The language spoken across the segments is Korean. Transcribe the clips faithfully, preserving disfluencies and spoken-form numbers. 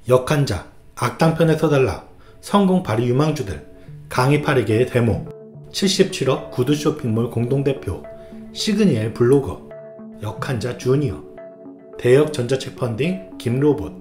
역한자, 악당편에 서달라, 성공파리 유망주들, 강의파리계의 데모, 칠십칠억 구두 쇼핑몰 공동대표, 시그니엘 블로거, 역한자 주니어, 대역 전자책 펀딩 김로봇.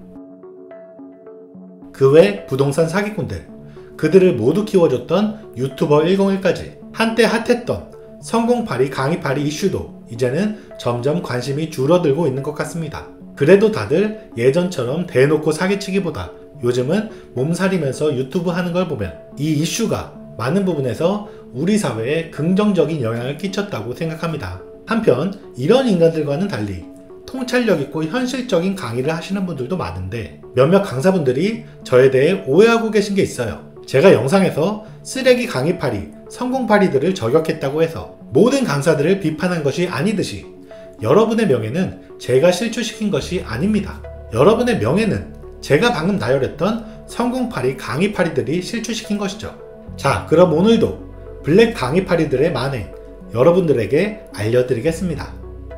그 외 부동산 사기꾼들, 그들을 모두 키워줬던 유튜버 일공일까지 한때 핫했던 성공파리 강의파리 이슈도 이제는 점점 관심이 줄어들고 있는 것 같습니다. 그래도 다들 예전처럼 대놓고 사기치기보다 요즘은 몸살이면서 유튜브 하는 걸 보면 이 이슈가 많은 부분에서 우리 사회에 긍정적인 영향을 끼쳤다고 생각합니다. 한편 이런 인간들과는 달리 통찰력 있고 현실적인 강의를 하시는 분들도 많은데 몇몇 강사분들이 저에 대해 오해하고 계신 게 있어요. 제가 영상에서 쓰레기 강의파리, 성공파리들을 저격했다고 해서 모든 강사들을 비판한 것이 아니듯이 여러분의 명예는 제가 실추시킨 것이 아닙니다. 여러분의 명예는 제가 방금 나열했던 성공파리, 강의파리들이 실추시킨 것이죠. 자, 그럼 오늘도 블랙 강의파리들의 만행 여러분들에게 알려드리겠습니다.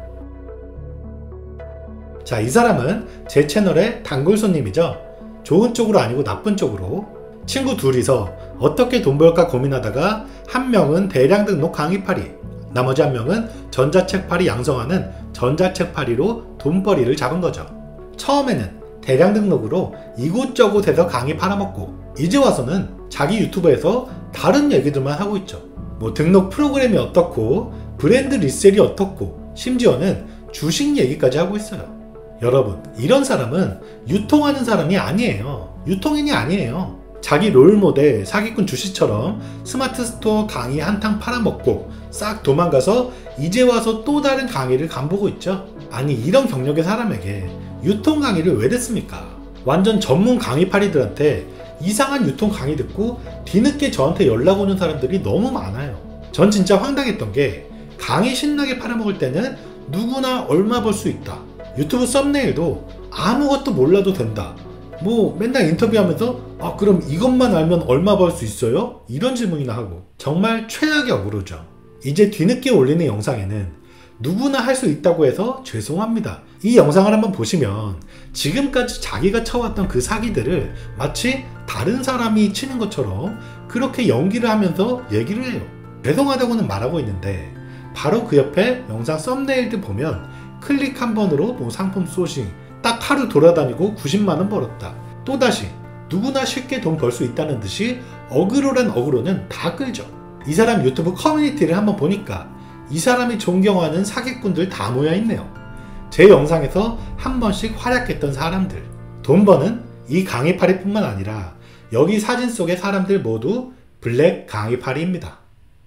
자, 이 사람은 제 채널의 단골 손님이죠. 좋은 쪽으로 아니고 나쁜 쪽으로. 친구 둘이서 어떻게 돈 벌까 고민하다가 한 명은 대량 등록 강의파리, 나머지 한 명은 전자책파리 양성하는 전자책파리로 돈벌이를 잡은 거죠. 처음에는 대량 등록으로 이곳저곳에서 강의 팔아먹고 이제 와서는 자기 유튜브에서 다른 얘기들만 하고 있죠. 뭐 등록 프로그램이 어떻고 브랜드 리셀이 어떻고 심지어는 주식 얘기까지 하고 있어요. 여러분, 이런 사람은 유통하는 사람이 아니에요. 유통인이 아니에요. 자기 롤모델 사기꾼 주씨처럼 스마트 스토어 강의 한탕 팔아먹고 싹 도망가서 이제 와서 또 다른 강의를 간보고 있죠. 아니, 이런 경력의 사람에게 유통 강의를 왜 듣습니까? 완전 전문 강의파리들한테 이상한 유통 강의 듣고 뒤늦게 저한테 연락 오는 사람들이 너무 많아요. 전 진짜 황당했던 게 강의 신나게 팔아먹을 때는 누구나 얼마 벌 수 있다. 유튜브 썸네일도 아무것도 몰라도 된다. 뭐 맨날 인터뷰하면서 아 그럼 이것만 알면 얼마 벌 수 있어요? 이런 질문이나 하고 정말 최악의 어그로죠. 이제 뒤늦게 올리는 영상에는 누구나 할 수 있다고 해서 죄송합니다. 이 영상을 한번 보시면 지금까지 자기가 쳐왔던 그 사기들을 마치 다른 사람이 치는 것처럼 그렇게 연기를 하면서 얘기를 해요. 죄송하다고는 말하고 있는데 바로 그 옆에 영상 썸네일들 보면 클릭 한 번으로 뭐 상품 소싱 딱 하루 돌아다니고 구십만 원 벌었다. 또다시 누구나 쉽게 돈 벌 수 있다는 듯이 어그로란 어그로는 다 끌죠. 이 사람 유튜브 커뮤니티를 한번 보니까 이 사람이 존경하는 사기꾼들 다 모여있네요. 제 영상에서 한 번씩 활약했던 사람들. 돈 버는 이 강의파리 뿐만 아니라 여기 사진 속의 사람들 모두 블랙 강의파리입니다.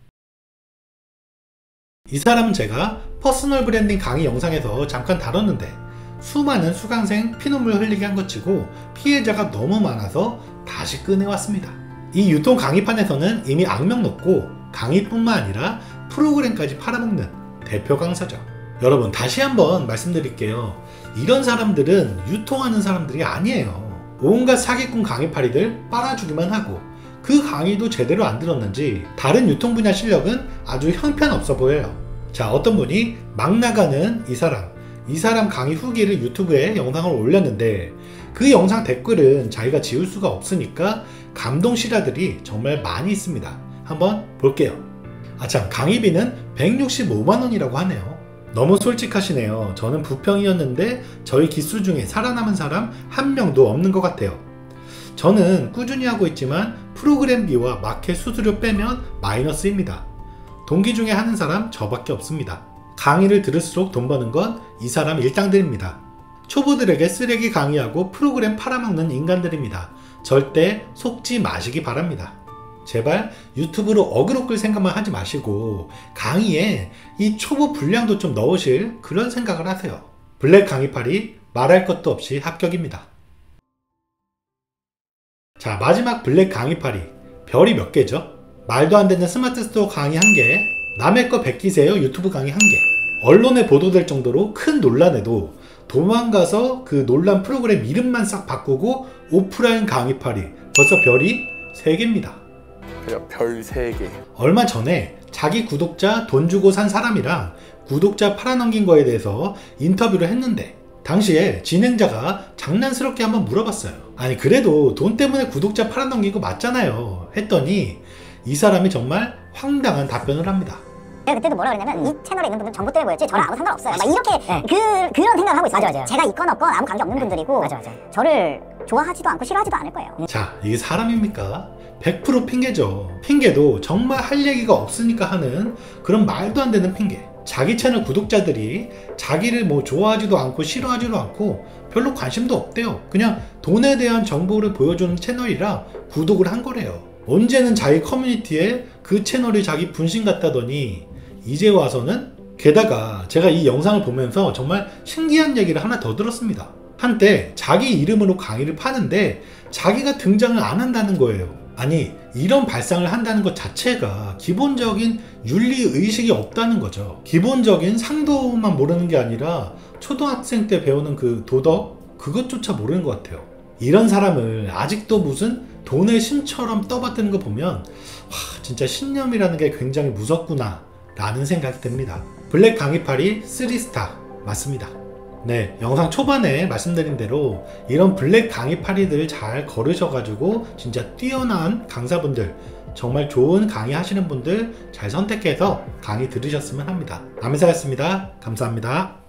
이 사람은 제가 퍼스널 브랜딩 강의 영상에서 잠깐 다뤘는데 수많은 수강생 피눈물 흘리게 한 것 치고 피해자가 너무 많아서 다시 꺼내왔습니다. 이 유통 강의판에서는 이미 악명 높고 강의뿐만 아니라 프로그램까지 팔아먹는 대표 강사죠. 여러분, 다시 한번 말씀드릴게요. 이런 사람들은 유통하는 사람들이 아니에요. 온갖 사기꾼 강의파리들 빨아주기만 하고 그 강의도 제대로 안 들었는지 다른 유통 분야 실력은 아주 형편없어 보여요. 자, 어떤 분이 막 나가는 이 사람 이 사람 강의 후기를 유튜브에 영상을 올렸는데 그 영상 댓글은 자기가 지울 수가 없으니까 감동 실화들이 정말 많이 있습니다. 한번 볼게요. 아참, 강의비는 백육십오만 원이라고 하네요. 너무 솔직하시네요. 저는 부평이었는데 저희 기수 중에 살아남은 사람 한 명도 없는 것 같아요. 저는 꾸준히 하고 있지만 프로그램비와 마켓 수수료 빼면 마이너스입니다. 동기 중에 하는 사람 저밖에 없습니다. 강의를 들을수록 돈 버는 건 이 사람 일당들입니다. 초보들에게 쓰레기 강의하고 프로그램 팔아먹는 인간들입니다. 절대 속지 마시기 바랍니다. 제발 유튜브로 어그로 끌 생각만 하지 마시고 강의에 이 초보 분량도 좀 넣으실 그런 생각을 하세요. 블랙 강의파리 말할 것도 없이 합격입니다. 자, 마지막 블랙 강의파리 별이 몇 개죠? 말도 안 되는 스마트 스토어 강의 한 개, 남의 거 베끼세요 유튜브 강의 한 개. 언론에 보도될 정도로 큰 논란에도 도망가서 그 논란 프로그램 이름만 싹 바꾸고 오프라인 강의파리 벌써 별이 세 개입니다. 별 세 개. 얼마 전에 자기 구독자 돈 주고 산 사람이랑 구독자 팔아넘긴 거에 대해서 인터뷰를 했는데 당시에 진행자가 장난스럽게 한번 물어봤어요. 아니 그래도 돈 때문에 구독자 팔아넘긴 거 맞잖아요 했더니 이 사람이 정말 황당한 답변을 합니다. 제가 그때도 뭐라 그랬냐면 이 채널에 있는 분들은 정보 때문에 모였지 저랑 아무 상관없어요. 막 이렇게 네. 그, 그런 생각을 하고 있어요. 맞아, 맞아. 제가 있건 없건 아무 관계 없는 분들이고 맞아, 맞아. 저를 좋아하지도 않고 싫어하지도 않을 거예요. 자, 이게 사람입니까? 백 퍼센트 핑계죠. 핑계도 정말 할 얘기가 없으니까 하는 그런 말도 안 되는 핑계. 자기 채널 구독자들이 자기를 뭐 좋아하지도 않고 싫어하지도 않고 별로 관심도 없대요. 그냥 돈에 대한 정보를 보여주는 채널이라 구독을 한 거래요. 언제는 자기 커뮤니티에 그 채널이 자기 분신 같다더니 이제 와서는, 게다가 제가 이 영상을 보면서 정말 신기한 얘기를 하나 더 들었습니다. 한때 자기 이름으로 강의를 파는데 자기가 등장을 안 한다는 거예요. 아니 이런 발상을 한다는 것 자체가 기본적인 윤리의식이 없다는 거죠. 기본적인 상도만 모르는 게 아니라 초등학생 때 배우는 그 도덕, 그것조차 모르는 것 같아요. 이런 사람을 아직도 무슨 돈의 신처럼 떠받드는 거 보면 와, 진짜 신념이라는 게 굉장히 무섭구나 라는 생각이 듭니다. 블랙 강의팔이 쓰리 스타 맞습니다. 네, 영상 초반에 말씀드린 대로 이런 블랙 강의팔이들 잘 걸으셔가지고 진짜 뛰어난 강사분들, 정말 좋은 강의 하시는 분들 잘 선택해서 강의 들으셨으면 합니다. 남의사였습니다. 감사합니다.